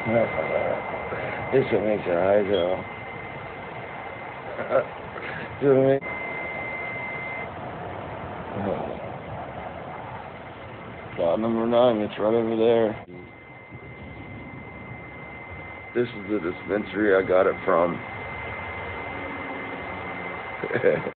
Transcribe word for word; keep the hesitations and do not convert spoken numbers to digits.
This what makes it high though. This what makes Spot number nine, it's right over there. This is the dispensary I got it from.